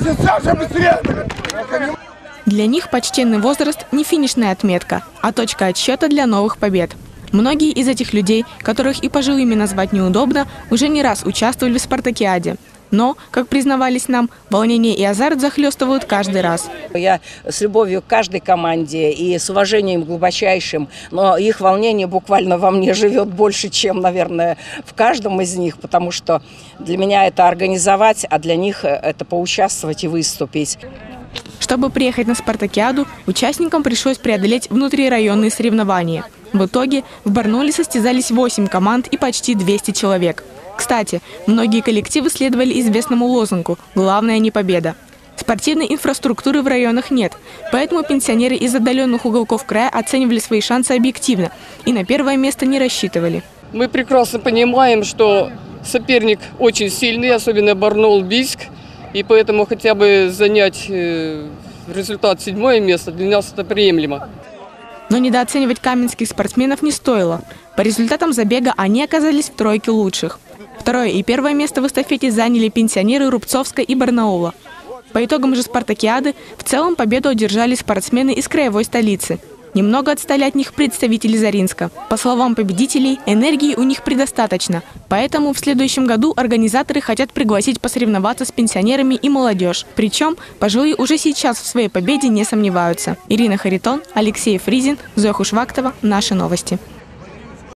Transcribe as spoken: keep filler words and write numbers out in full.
Для них почтенный возраст не финишная отметка, а точка отсчета для новых побед. Многие из этих людей, которых и пожилыми назвать неудобно, уже не раз участвовали в спартакиаде. Но, как признавались нам, волнение и азарт захлестывают каждый раз. Я с любовью к каждой команде и с уважением глубочайшим, но их волнение буквально во мне живет больше, чем, наверное, в каждом из них, потому что для меня это организовать, а для них это поучаствовать и выступить. Чтобы приехать на спартакиаду, участникам пришлось преодолеть внутрирайонные соревнования. В итоге в Барнауле состязались восемь команд и почти двести человек. Кстати, многие коллективы следовали известному лозунгу «Главное не победа». Спортивной инфраструктуры в районах нет, поэтому пенсионеры из отдаленных уголков края оценивали свои шансы объективно и на первое место не рассчитывали. Мы прекрасно понимаем, что соперник очень сильный, особенно Барнаул-Бийск, и поэтому хотя бы занять результат седьмое место для нас это приемлемо. Но недооценивать каменских спортсменов не стоило. По результатам забега они оказались в тройке лучших. Второе и первое место в эстафете заняли пенсионеры Рубцовска и Барнаула. По итогам же спартакиады в целом победу одержали спортсмены из краевой столицы. Немного отстали от них представители Заринска. По словам победителей, энергии у них предостаточно. Поэтому в следующем году организаторы хотят пригласить посоревноваться с пенсионерами и молодежь. Причем пожилые уже сейчас в своей победе не сомневаются. Ирина Харитон, Алексей Фризин, Зоя Хушвактова. Наши новости.